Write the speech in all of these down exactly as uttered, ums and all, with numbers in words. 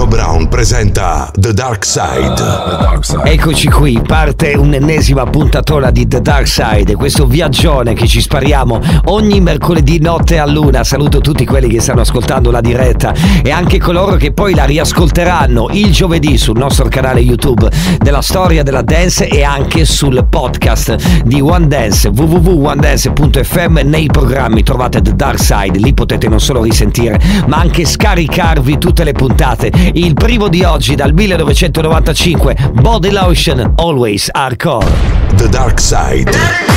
Brown presenta The Dark Side. The Dark Side. Eccoci qui, parte un'ennesima puntatona di The Dark Side, questo viaggione che ci spariamo ogni mercoledì notte a luna. Saluto tutti quelli che stanno ascoltando la diretta e anche coloro che poi la riascolteranno il giovedì sul nostro canale YouTube della storia della dance e anche sul podcast di One Dance, w w w punto one dance punto f m. Nei programmi trovate The Dark Side, lì potete non solo risentire ma anche scaricarvi tutte le puntate. Il primo di oggi dal millenovecentonovantacinque, Body Lotion, Always Hardcore. The Dark Side.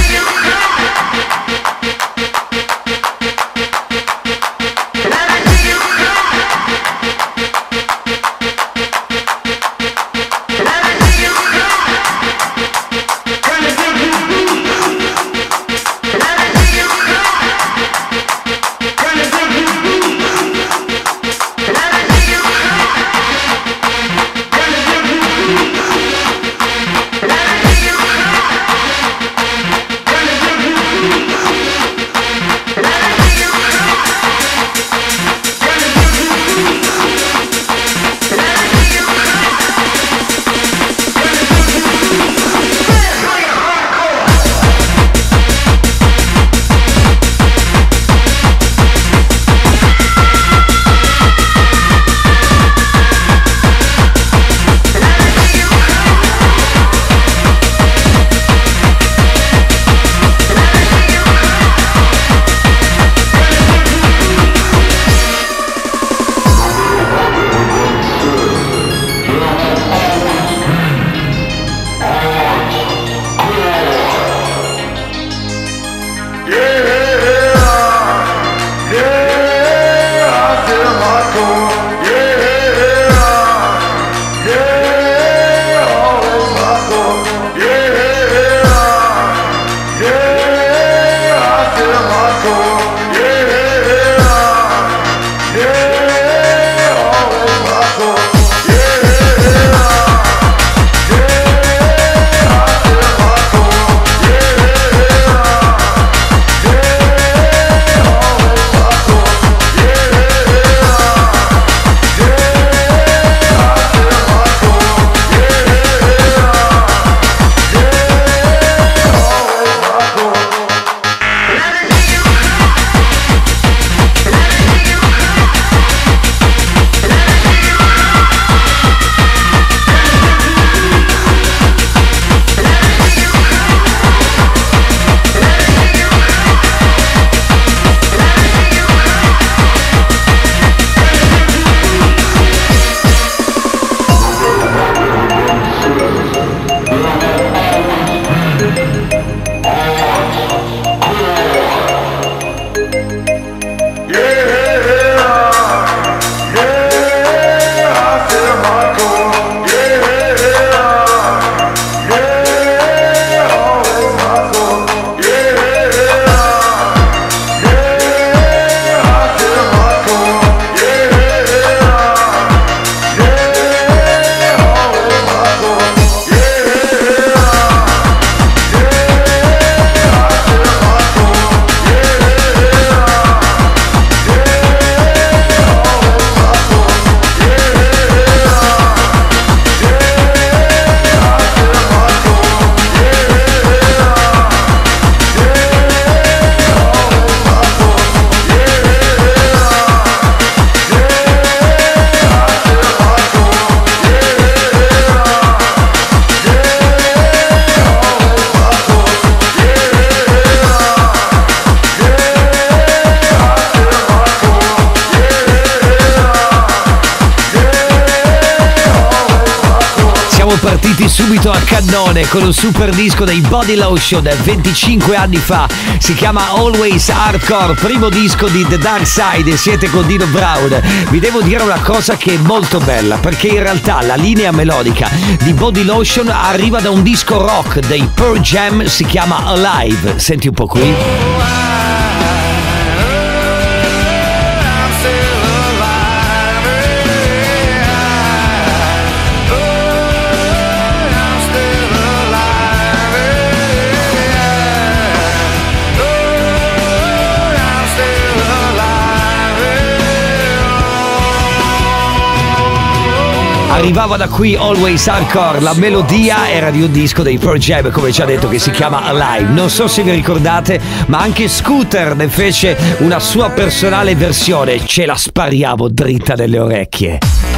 Partiti subito a cannone con un super disco dei Body Lotion venticinque anni fa, si chiama Always Hardcore, primo disco di The Dark Side e siete con Dino Brown. Vi devo dire una cosa che è molto bella, perché in realtà la linea melodica di Body Lotion arriva da un disco rock dei Pearl Jam, si chiama Alive. Senti un po' qui. Alive. Arrivava da qui Always Hardcore, la melodia era di un disco dei Pearl Jam, come ci ha detto, che si chiama Alive. Non so se vi ricordate, ma anche Scooter ne fece una sua personale versione, ce la spariamo dritta nelle orecchie.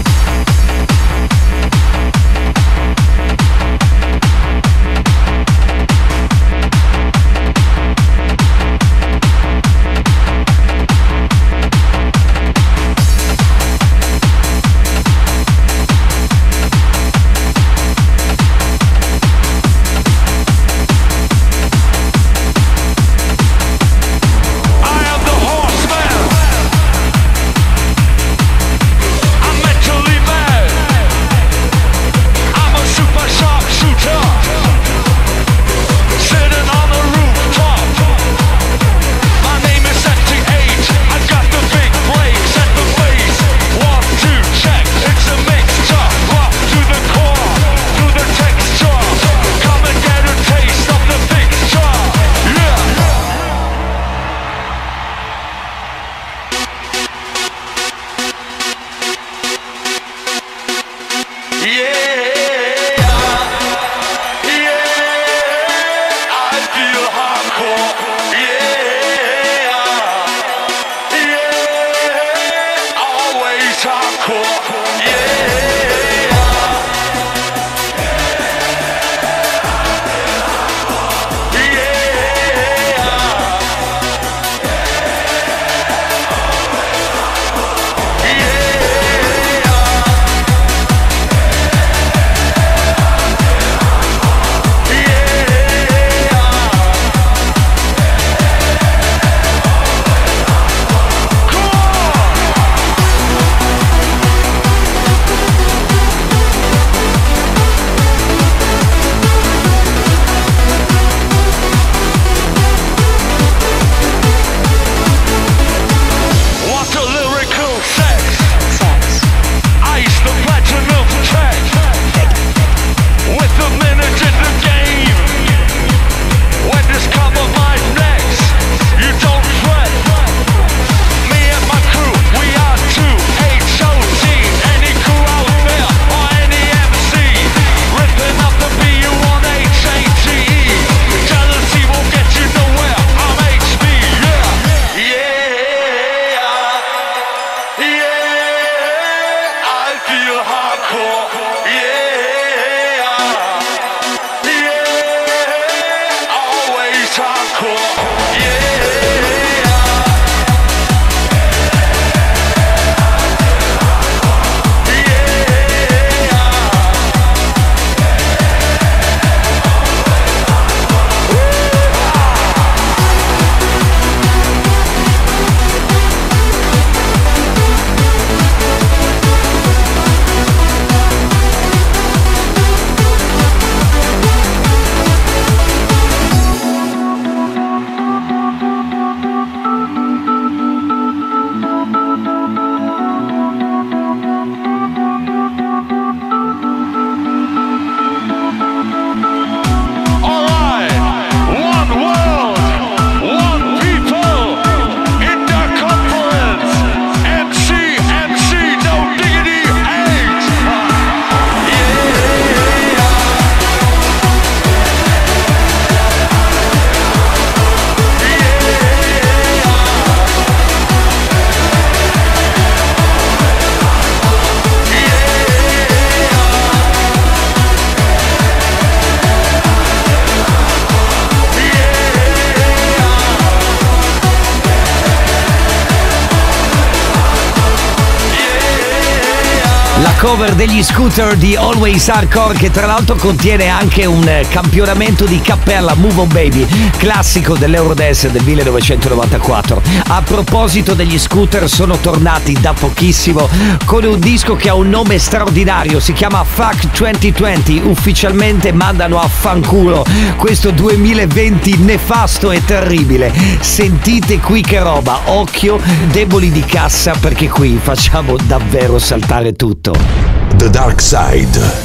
La cover degli Scooter di Always Hardcore, che tra l'altro contiene anche un campionamento di cappella, Move On Baby, classico dell'Eurodance del millenovecentonovantaquattro. A proposito degli Scooter, sono tornati da pochissimo con un disco che ha un nome straordinario, si chiama Fuck duemilaventi. Ufficialmente mandano a fanculo questo duemilaventi nefasto e terribile. Sentite qui che roba, occhio, deboli di cassa, perché qui facciamo davvero saltare tutto. The Dark Side.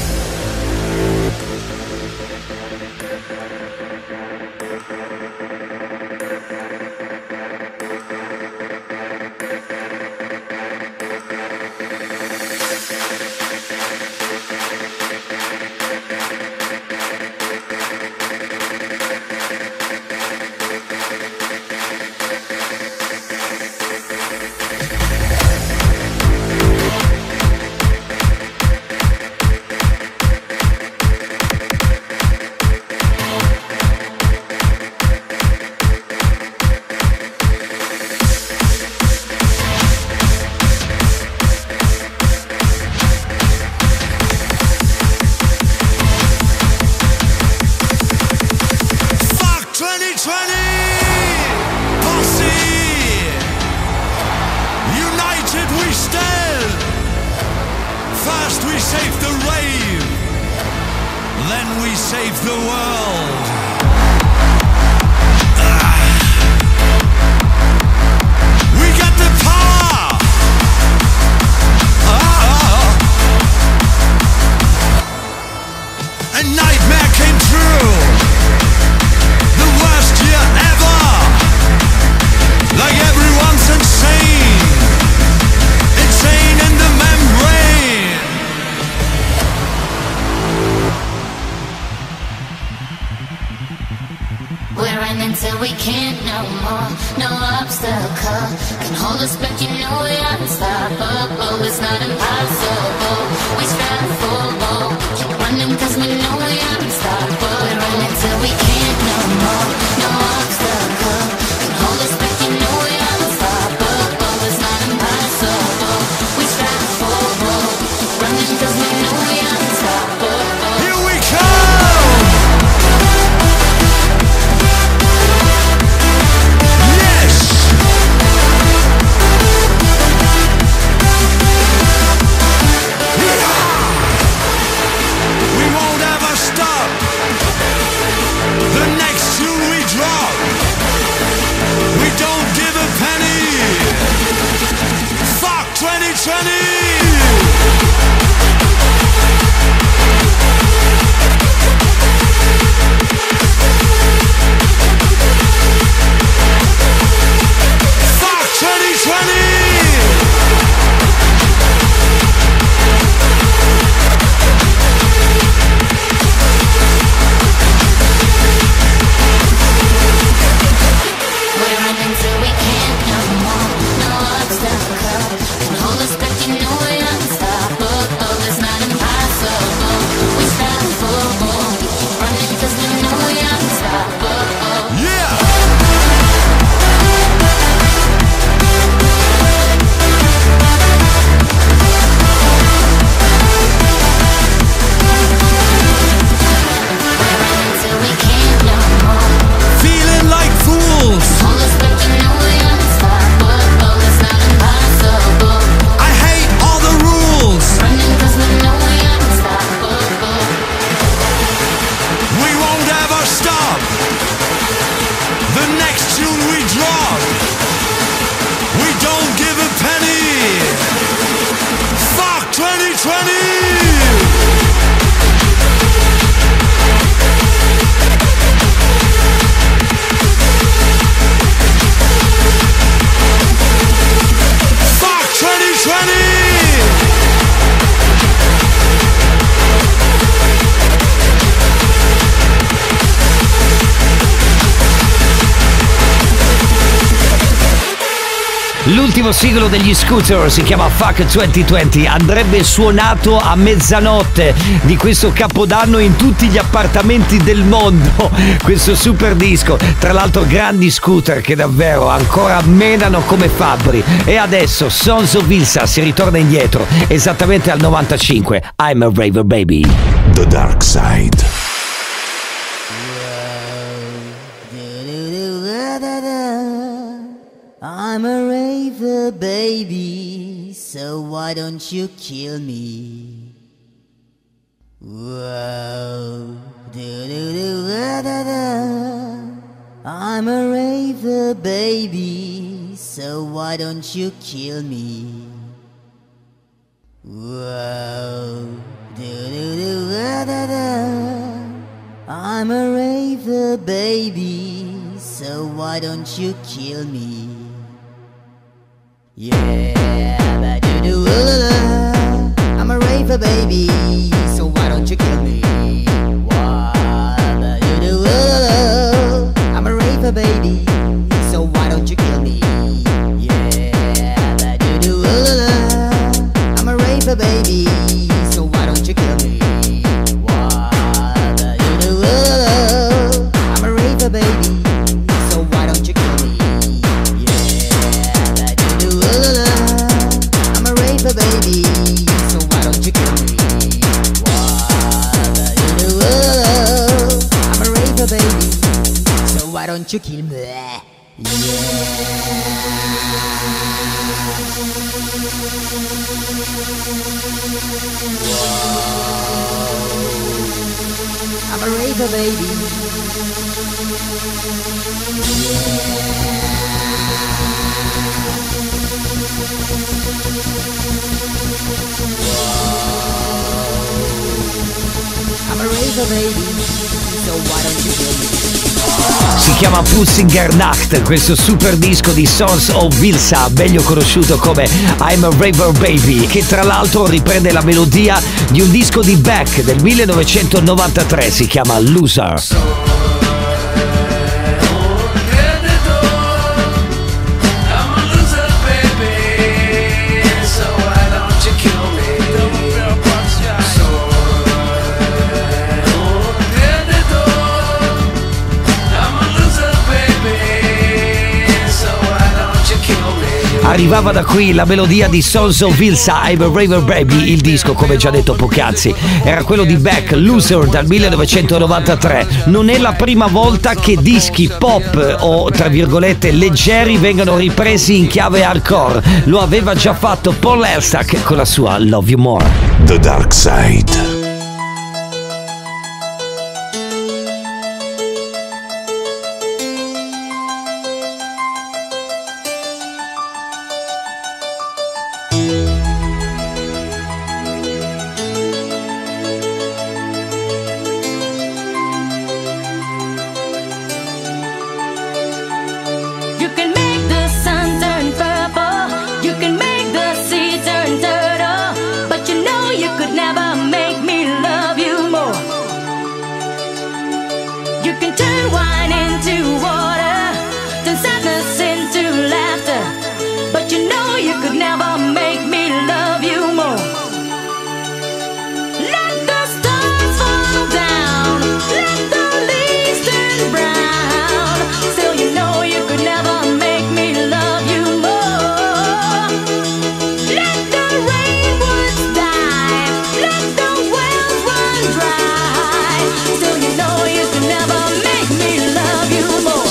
First we saved the rave, then we saved the world. Ah. We got the power. Ah. A nightmare came true. The worst year ever. Like everyone's insane. Insane in the membrane. We're running till we can't no more. No obstacle can hold us back. You know we're unstoppable. It's not impossible. We strive for more. Keep running cause we know we're unstoppable. We're running till we can't no more. No obstacle can hold us back. You know we're unstoppable. It's not impossible. We strive for more. Keep running cause we know we're unstoppable. Here we come. twenty twenty. L'ultimo singolo degli Scooter si chiama Fuck duemilaventi, andrebbe suonato a mezzanotte di questo capodanno in tutti gli appartamenti del mondo, questo super disco, tra l'altro grandi Scooter che davvero ancora menano come fabbri. E adesso Sons of Ilsa si ritorna indietro esattamente al novantacinque, I'm a Raver Baby. The Dark Side. I'm a raver, baby, so why don't you kill me? Whoa, do-do-do-da-da-da. I'm a raver, baby, so why don't you kill me? Whoa, do-do-do-da-da-da. I'm a raver, baby, so why don't you kill me? Yeah, but you do. I'm a raver, baby, so why don't you kill me? Why, but you do. I'm a raver, baby, so why don't you kill me? Yeah, but you do. I'm a raver, baby, so why don't you kill me? Why, but you do. I'm a raver, baby, so why don't you kill me? I'm a raver, baby, so why don't you kill me? What you do? I'm a raver, baby, so why don't you kill me? Yeah. I'm a raver, baby. I'm a raver, baby. So why don't you kill me? Si chiama Pussingernacht, questo super disco di Sons of Vilsa, meglio conosciuto come I'm a Raver Baby, che tra l'altro riprende la melodia di un disco di Beck del millenovecentonovantatré, si chiama Loser. Arrivava da qui la melodia di Sons of Vilsa, I'm a Raver Baby, il disco, come già detto poc'anzi, era quello di Beck, Loser, dal millenovecentonovantatré. Non è la prima volta che dischi pop o, tra virgolette, leggeri vengano ripresi in chiave hardcore. Lo aveva già fatto Paul Elstak con la sua Love You More. The Dark Side. You can make the sun turn purple, you can make the sea turn turtle, but you know you could never make me love you more. You can turn wine into water, turn sadness into laughter, but you know you could never make me love you more. Let the stars fall down, let the leaves turn brown, still you know you could never make me love you more. Let the rainwoods die, let the wells run dry, still you know you could never make me love you more.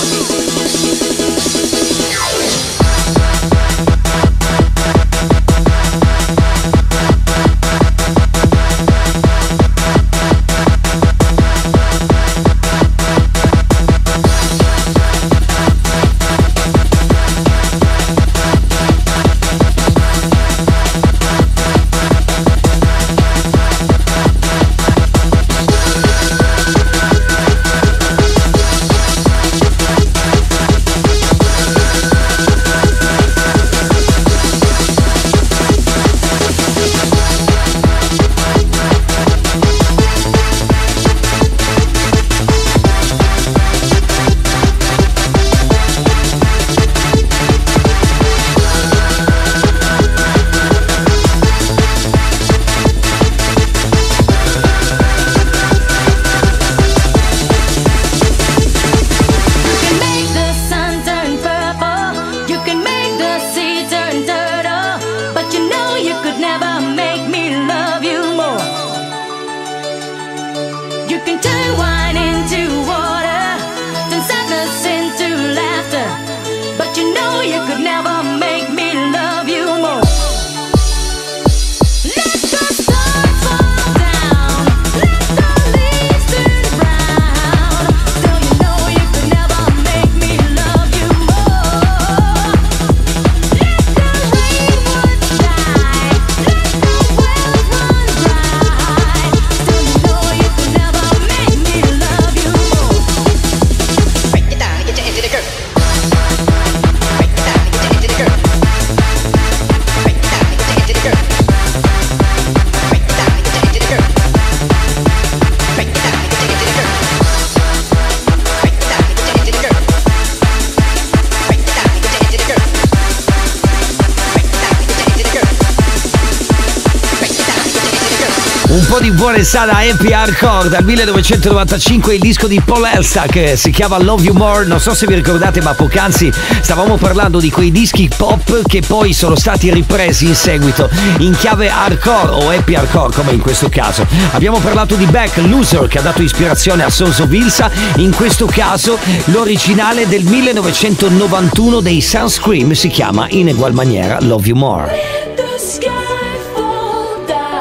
Un po' di buona e sana happy hardcore dal millenovecentonovantacinque, il disco di Paul Elstak che si chiama Love You More. Non so se vi ricordate, ma poc'anzi stavamo parlando di quei dischi pop che poi sono stati ripresi in seguito in chiave hardcore o happy hardcore, come in questo caso. Abbiamo parlato di Beck, Loser, che ha dato ispirazione a Sons of Vilsa, in questo caso l'originale del millenovecentonovantuno dei Sunscream si chiama in egual maniera Love You More. The sky fall down.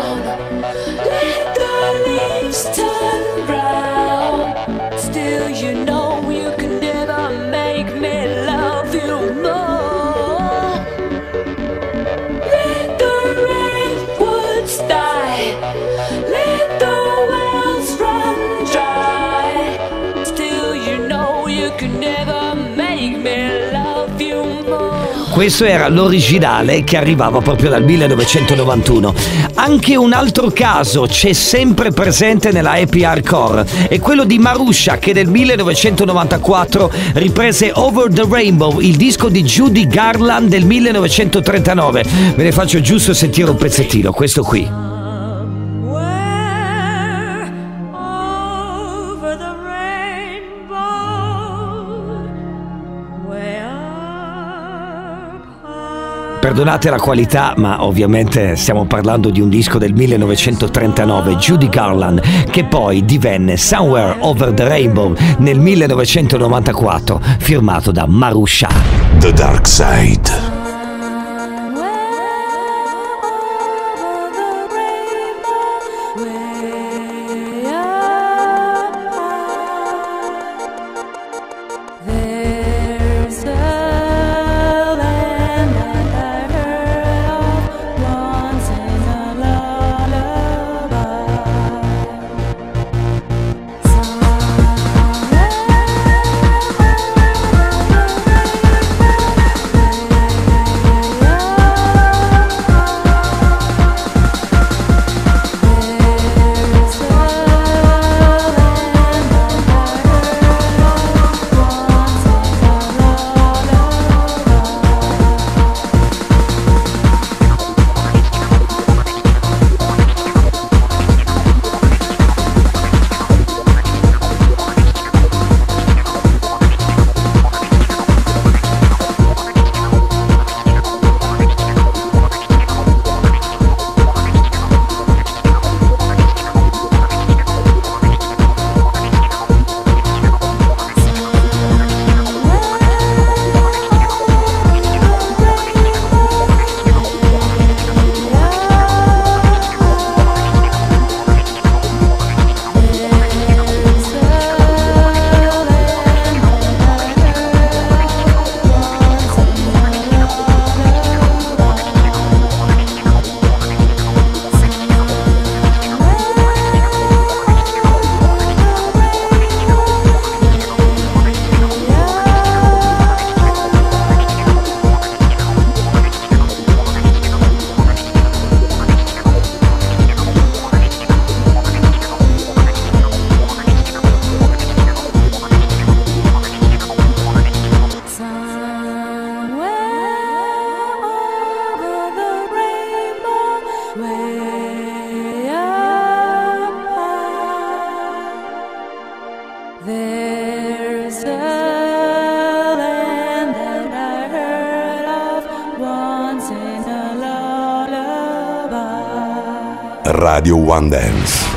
Questo era l'originale che arrivava proprio dal millenovecentonovantuno. Anche un altro caso c'è sempre presente nella happy hardcore, è quello di Marusha, che nel millenovecentonovantaquattro riprese Over the Rainbow, il disco di Judy Garland del millenovecentotrentanove. Ve ne faccio giusto sentire un pezzettino, questo qui. Perdonate la qualità, ma ovviamente stiamo parlando di un disco del millenovecentotrentanove, Judy Garland, che poi divenne Somewhere Over the Rainbow nel millenovecentonovantaquattro, firmato da Marusha. The Dark Side. Radio One Dance.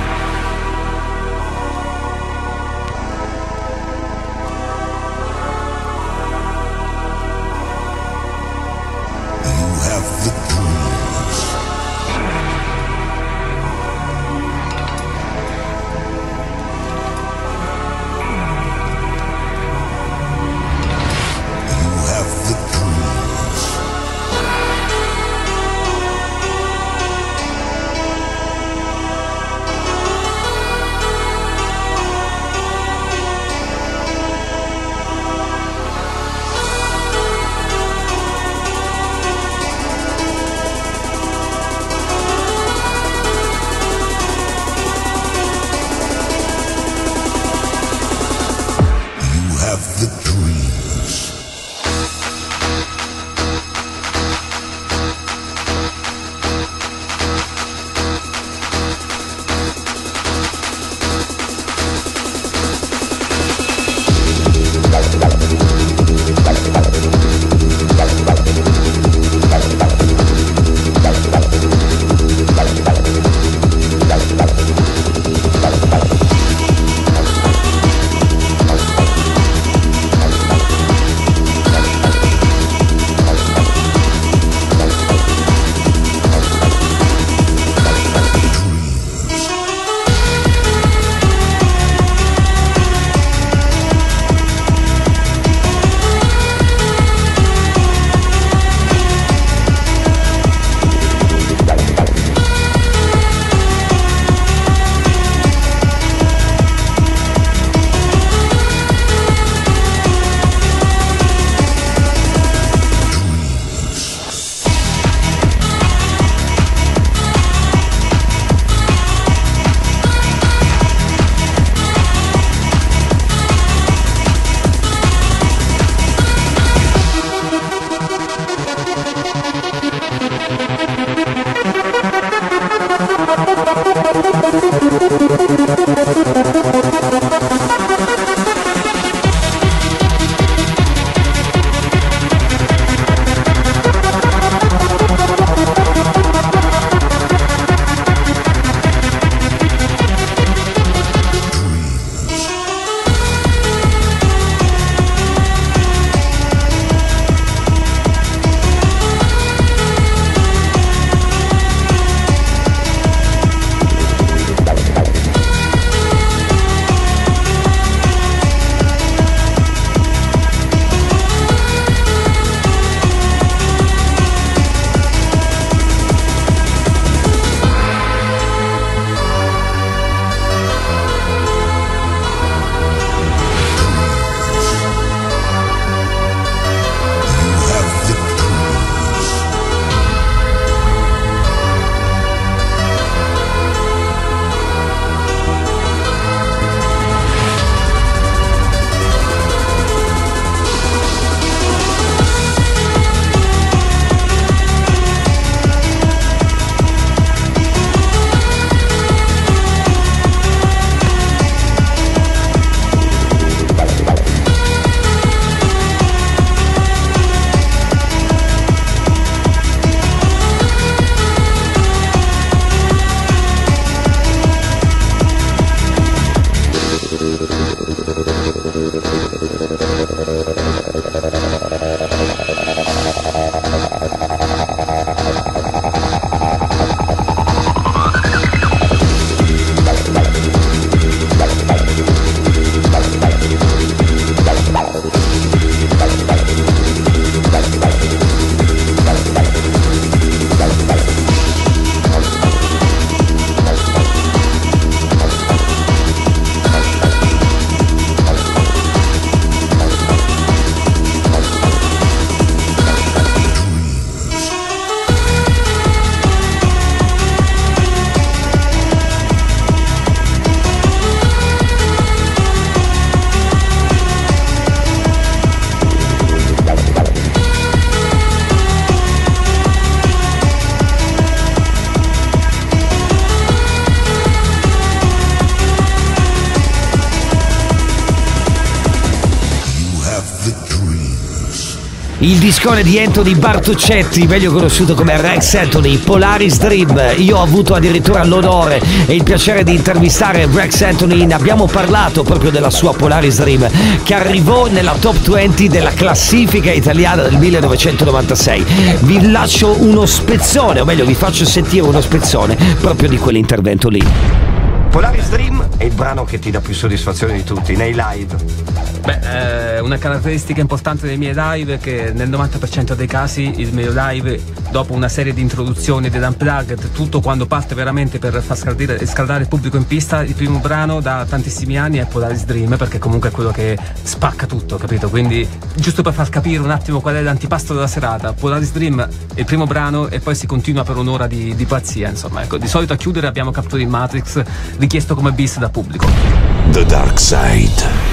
Il discone di Anthony Bartoccetti, meglio conosciuto come Rex Anthony, Polaris Dream. Io ho avuto addirittura l'onore e il piacere di intervistare Rex Anthony, ne abbiamo parlato proprio della sua Polaris Dream, che arrivò nella top venti della classifica italiana del millenovecentonovantasei. Vi lascio uno spezzone, o meglio vi faccio sentire uno spezzone proprio di quell'intervento lì. Polaris Dream è il brano che ti dà più soddisfazione di tutti nei live? Beh, eh, una caratteristica importante dei miei live è che nel novanta per cento dei casi il mio live, dopo una serie di introduzioni ed unplugged, tutto quando parte veramente per far scaldare, scaldare il pubblico in pista, il primo brano da tantissimi anni è Polaris Dream, perché comunque è quello che spacca tutto, capito? Quindi, giusto per far capire un attimo qual è l'antipasto della serata, Polaris Dream è il primo brano e poi si continua per un'ora di, di pazzia, insomma. Ecco, di solito a chiudere abbiamo Capturing Matrix, richiesto come bis dal pubblico. The Dark Side.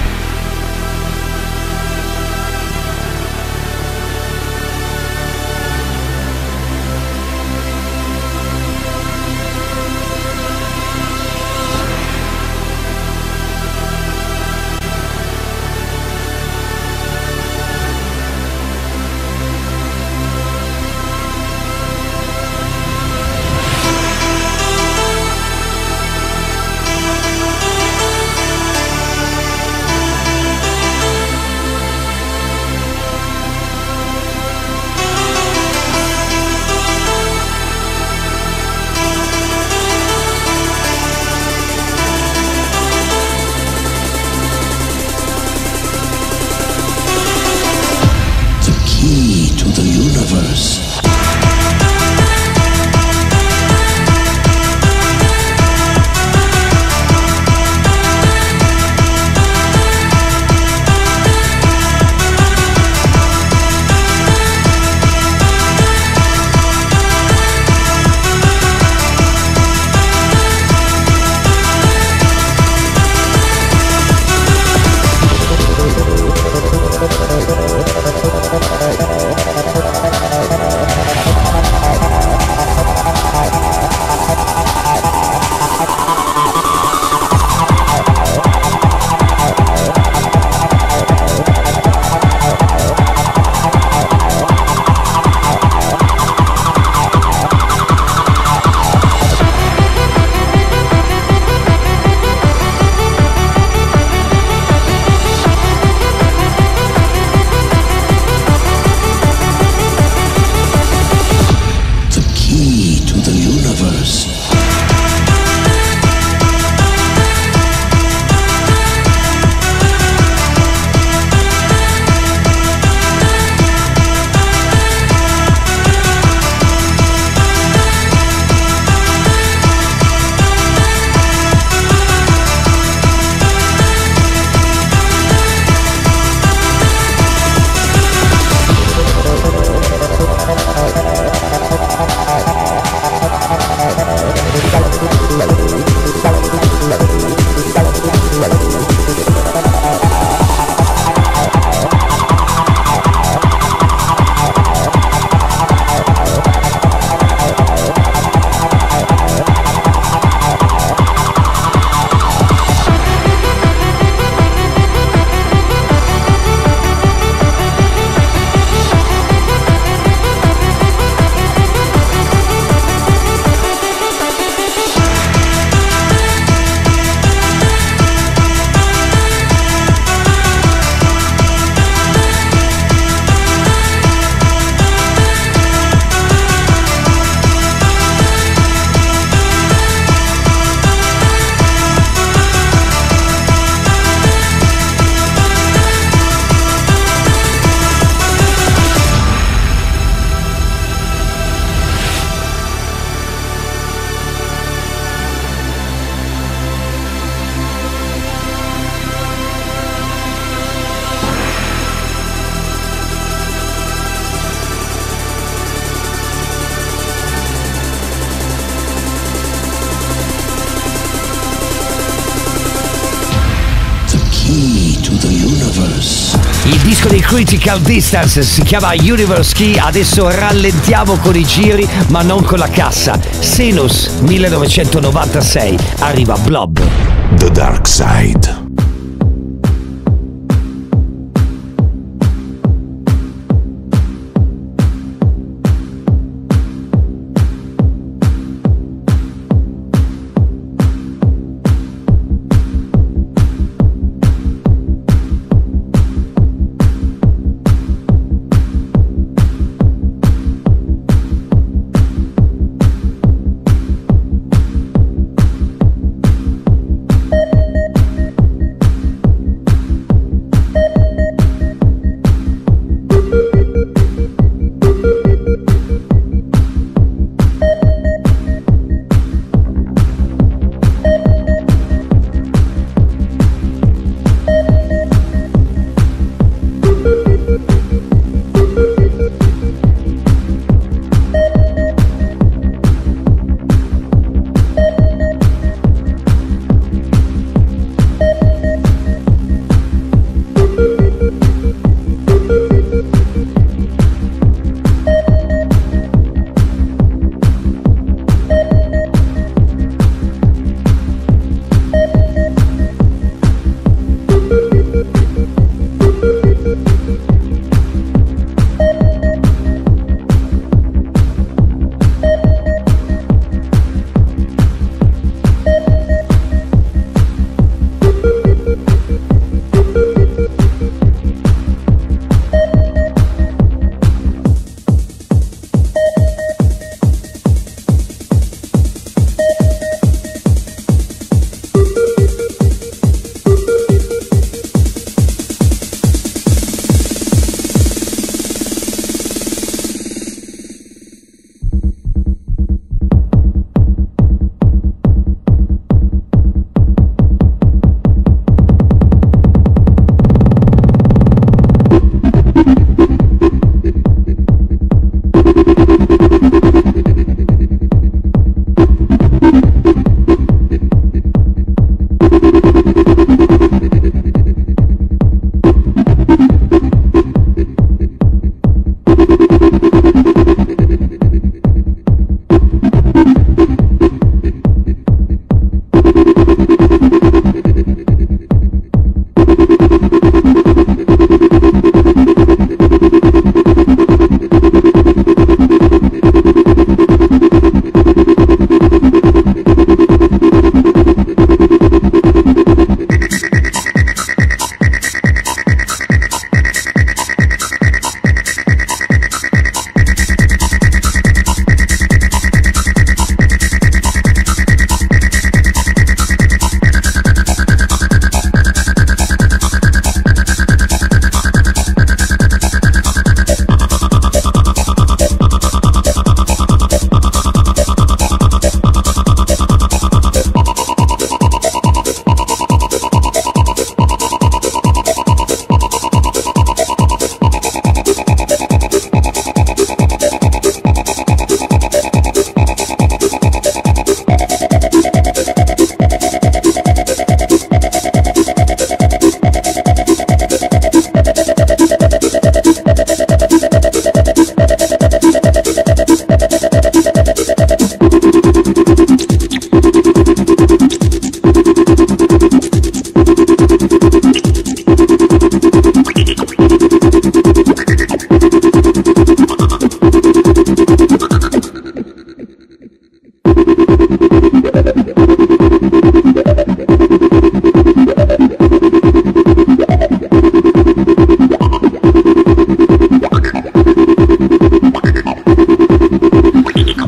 Il disco dei Critical Distance si chiama Universe Key, adesso rallentiamo con i giri ma non con la cassa. Sinus millenovecentonovantasei, arriva Blob. The Dark Side.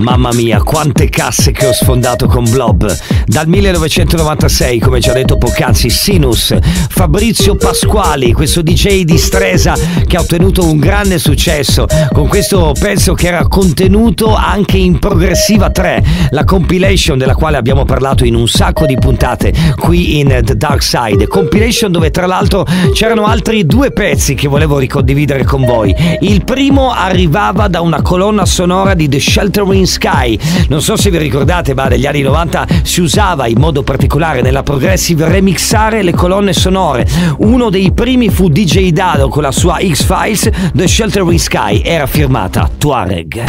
Mamma mia, quante casse che ho sfondato con Blob. Dal millenovecentonovantasei, come già detto poc'anzi, Sinus, Fabrizio Pasquali, questo D J di Stresa che ha ottenuto un grande successo con questo pezzo che era contenuto anche in Progressiva tre, la compilation della quale abbiamo parlato in un sacco di puntate qui in The Dark Side. Compilation dove tra l'altro c'erano altri due pezzi che volevo ricondividere con voi. Il primo arrivava da una colonna sonora di The Sheltering Sky. Non so se vi ricordate, ma negli anni novanta si usava in modo particolare nella progressive remixare le colonne sonore. Uno dei primi fu D J Dado con la sua X-Files. The Sheltering Sky era firmata Tuareg.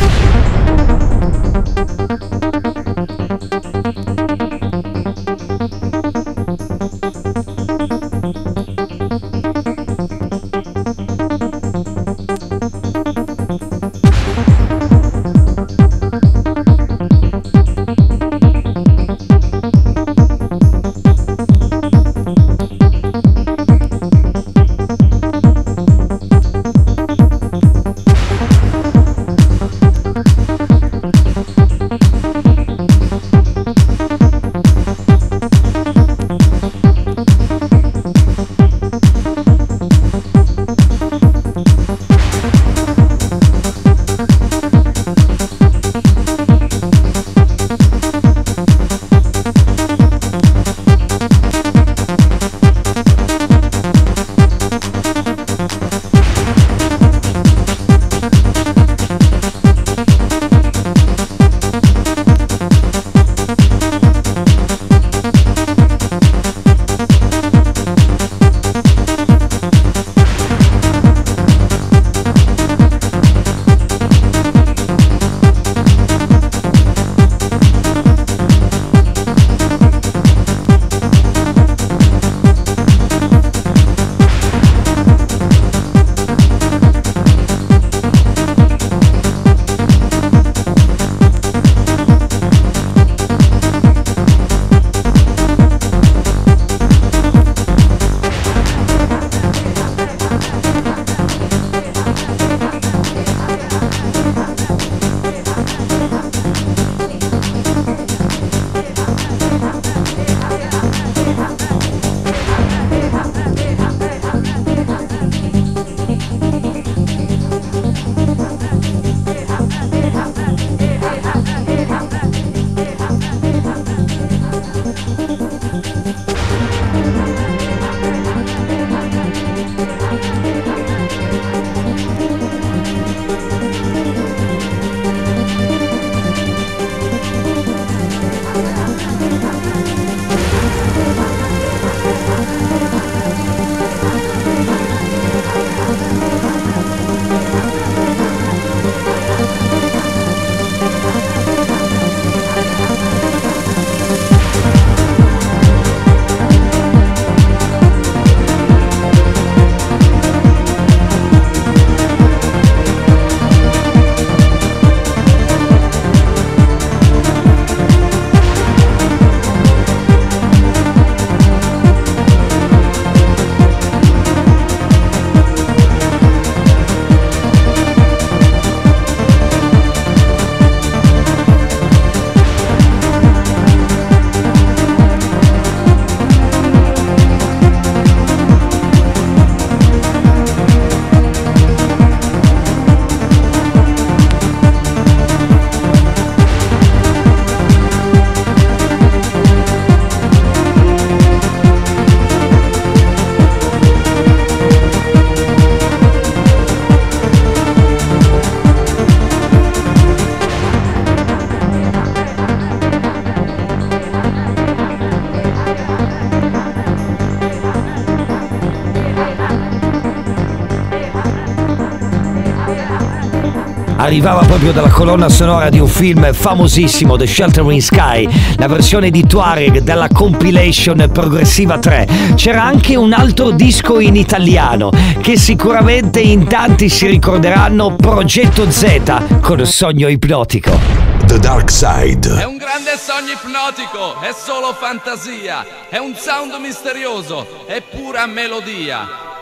arrivava proprio dalla colonna sonora di un film famosissimo, The Sheltering Sky, la versione di Tuareg della compilation Progressiva tre. C'era anche un altro disco in italiano che sicuramente in tanti si ricorderanno, Progetto Z con Sogno Ipnotico. The Dark Side. È un grande sogno ipnotico, è solo fantasia, è un sound misterioso, è pura melodia.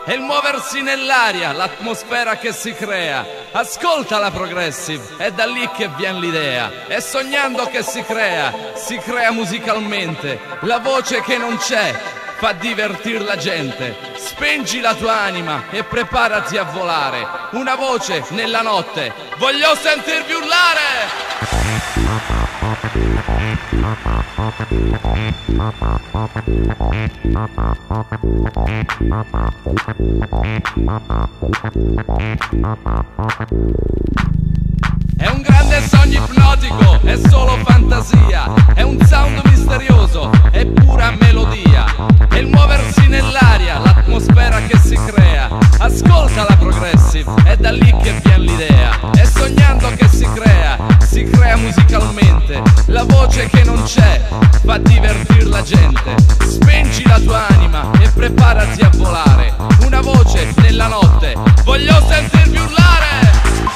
è il muoversi nell'aria, l'atmosfera che si crea. Ascolta la progressive, è da lì che viene l'idea. È sognando che si crea, si crea musicalmente. La voce che non c'è fa divertir la gente. Spengi la tua anima e preparati a volare. Una voce nella notte, voglio sentirvi urlare. È un grande sogno ipnotico, è solo fantasia, è un sound misterioso, è pura melodia, è il muoversi nell'aria, l'atmosfera che si crea. Ascolta la progressive, è da lì che viene l'idea. È sognando che si crea, si crea musicalmente. La voce che non c'è fa divertir la gente. Spengi la tua anima e preparati a volare. Una voce nella notte, voglio sentirvi urlare.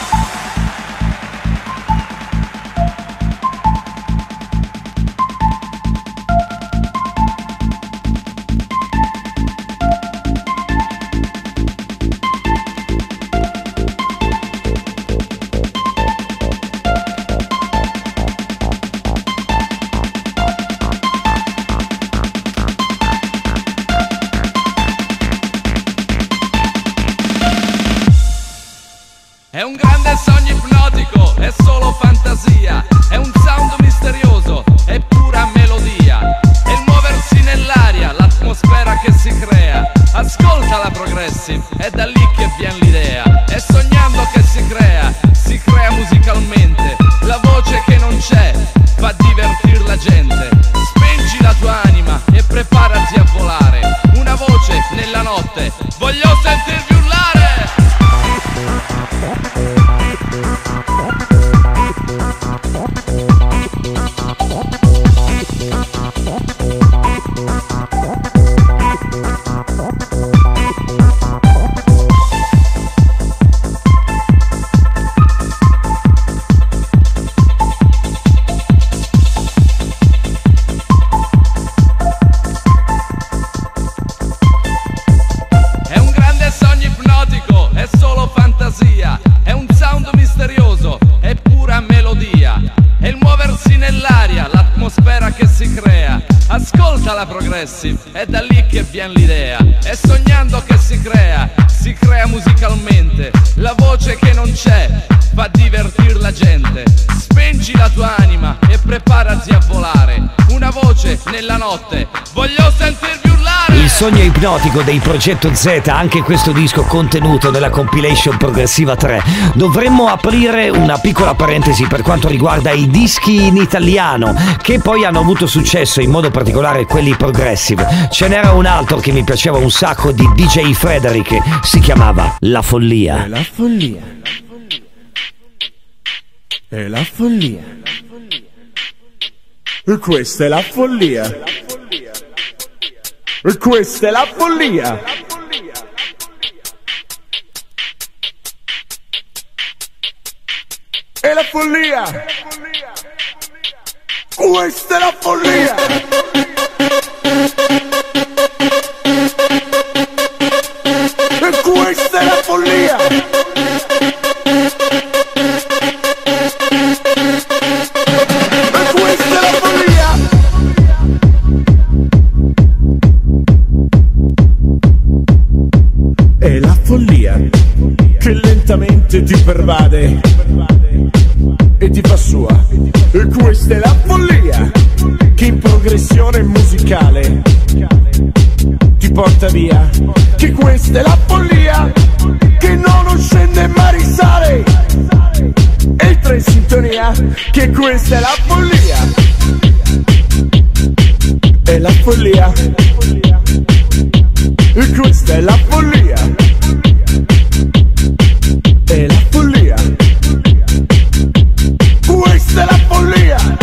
È un grande sogno ipnotico, è solo fantasia, è un sound misterioso, è pura melodia, è il muoversi nell'aria, l'atmosfera che si crea. Ascolta la progressive, è da lì che viene l'idea. È sognando che si crea, si crea musicalmente. La voce che non c'è fa divertir la gente. Spengi la tua anima e preparati a volare. Una voce nella notte, voglio sentirvi urlare. È un sound misterioso, è pura melodia, è il muoversi nell'aria, l'atmosfera che si crea. Ascolta la progressive, è da lì che viene l'idea. È sognando che si crea, si crea musicalmente. La voce che non c'è fa divertir la gente. Spengi la tua anima e preparati a volare. Una voce nella notte, voglio sentirvi urlare. Il sogno ipnotico dei Progetto Z, anche questo disco contenuto nella compilation Progressiva tre. Dovremmo aprire una piccola parentesi per quanto riguarda i dischi in italiano che poi hanno avuto successo, in modo particolare quelli progressive. Ce n'era un altro che mi piaceva un sacco di D J Frederick, si chiamava La Follia. È la follia. È la follia. E questa è la follia. E questa è la follia. È la follia. Questa è la follia. E questa è la follia. È la follia che lentamente ti pervade e ti fa sua. E questa è la follia che in progressione musicale ti porta via. Che questa è la follia che non scende ma risale. Entra in sintonia. Che questa è la follia. È la follia. E questa è la follia. È la follia. Questa è la follia.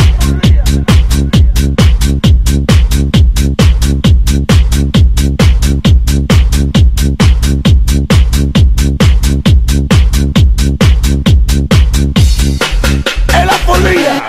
È la follia.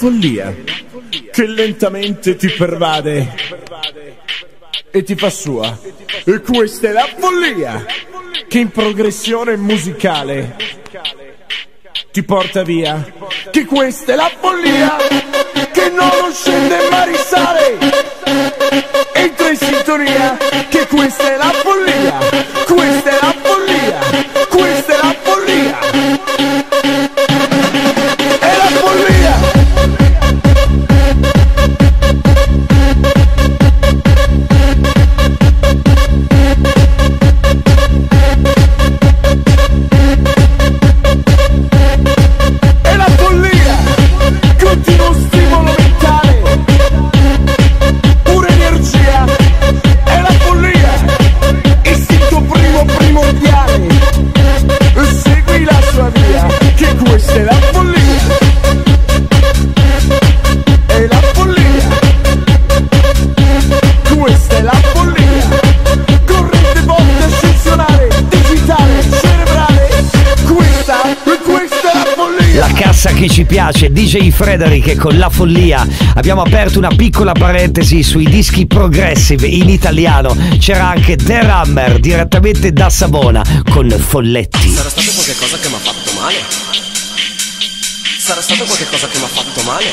follia che lentamente ti pervade e ti fa sua. E questa è la follia che in progressione musicale ti porta via. Che questa è la follia che non scende ma risale. Entra in sintonia, che questa è la follia, questa è la follia, questa è la follia. È la follia. Continuo stimolo mentale, pure energia, è la follia, istinto primo primordiale, segui la sua via, che questa è la follia, è la follia, questa è la follia, corrente volta eccezionale, digitale, cerebrale, questa, questa è la follia. La cassa che ci piace, D J Frederick con La Follia. Abbiamo aperto una piccola parentesi sui dischi progressive in italiano. C'era anche The Hammer direttamente da Savona con Folletti. Sarà stato qualche cosa che mi ha fatto male? Sarà stato qualche cosa che mi ha fatto male?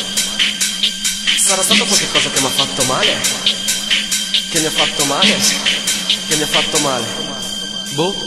Sarà stato qualche cosa che mi ha fatto male? Che mi ha fatto male? Che mi ha fatto male? Boh.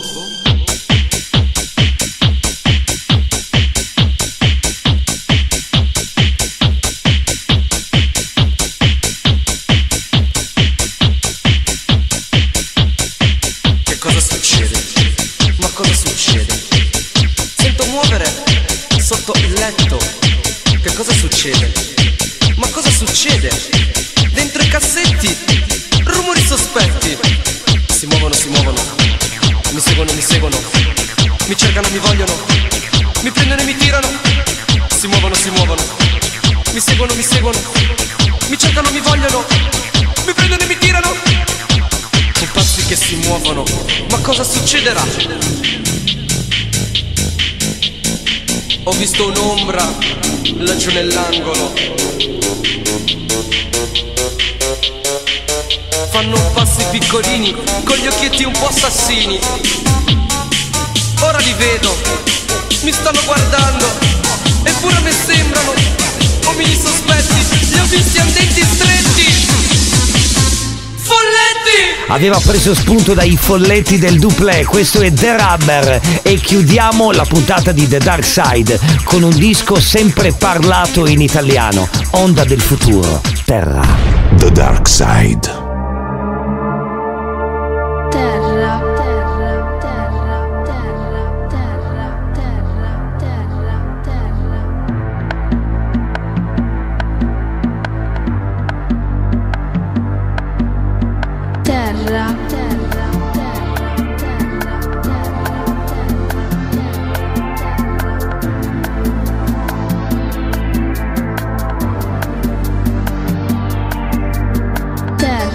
Cosa succede? Ma cosa succede? Sento muovere sotto il letto. Che cosa succede? Ma cosa succede? Dentro i cassetti rumori sospetti. Si muovono, si muovono. Mi seguono, mi seguono. Mi cercano, mi vogliono. Mi prendono e mi tirano. Si muovono, si muovono. Mi seguono, mi seguono. Mi cercano, mi vogliono. Mi prendono e mi tirano. Pazzi che si muovono, ma cosa succederà? Ho visto un'ombra laggiù nell'angolo. Fanno passi piccolini, con gli occhietti un po' assassini. Ora li vedo, mi stanno guardando, eppure a me sembrano uomini sospetti. Li ho visti a denti stretti. Folletti! Aveva preso spunto dai folletti del duplè. Questo è The Hammer e chiudiamo la puntata di The Dark Side con un disco sempre parlato in italiano, Onda del futuro, Terra. The Dark Side. Terra, terra, terra, terra, terra, terra, terra, terra. Terra, terra, terra, terra,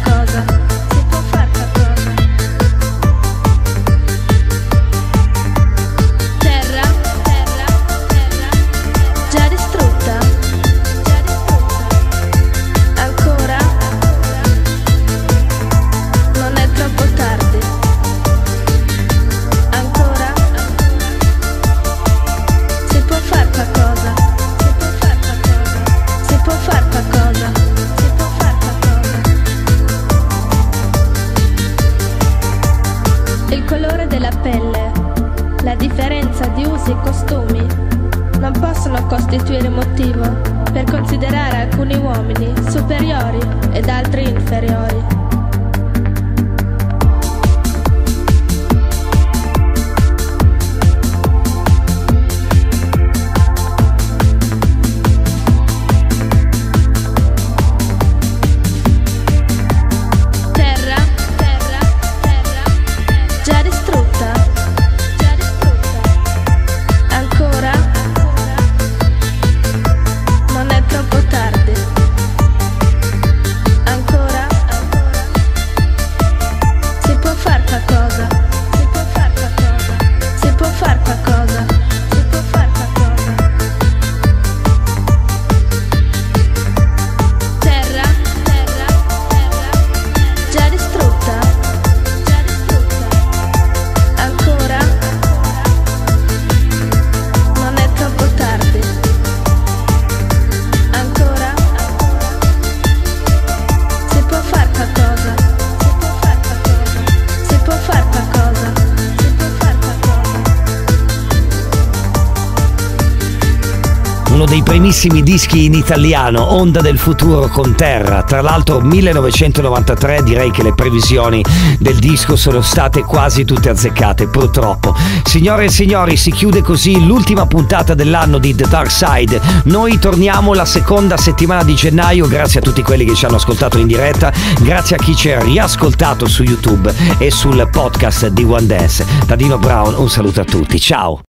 qualcosa, si può far qualcosa. Terra, terra, terra, già distrutta, già distrutta. Ancora, non è troppo tardi. Ancora, si può far qualcosa, si può far qualcosa, si può far qualcosa, si può far qualcosa. Il colore della pelle, la differenza di usi e costumi non possono costituire motivo per considerare alcuni uomini superiori ed altri inferiori. Terra, terra, terra, già distrutta, già distrutta. Ancora, non è troppo tardi. Ancora, si può far qualcosa, si può far qualcosa, si può far qualcosa, si può far qualcosa. Terra, terra, terra, già distrutta, già distrutta. Ancora, non è troppo tardi. Ancora, si può far qualcosa, si può far qualcosa, si può far qualcosa, si può far qualcosa. Uno dei primissimi dischi in italiano, Onda del futuro con Terra, tra l'altro millenovecentonovantatré. Direi che le previsioni del disco sono state quasi tutte azzeccate, purtroppo. Signore e signori, si chiude così l'ultima puntata dell'anno di The Dark Side. Noi torniamo la seconda settimana di gennaio. Grazie a tutti quelli che ci hanno ascoltato in diretta, grazie a chi ci ha riascoltato su YouTube e sul podcast di One Dance. Da Dino Brown un saluto a tutti, ciao.